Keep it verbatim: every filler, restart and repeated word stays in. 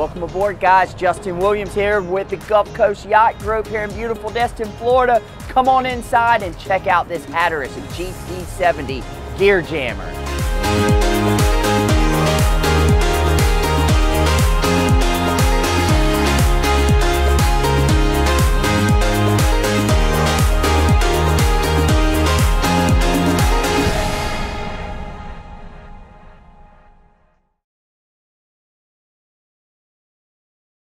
Welcome aboard, guys. Justin Williams here with the Gulf Coast Yacht Group here in beautiful Destin, Florida. Come on inside and check out this Hatteras G T seventy Gearjammer.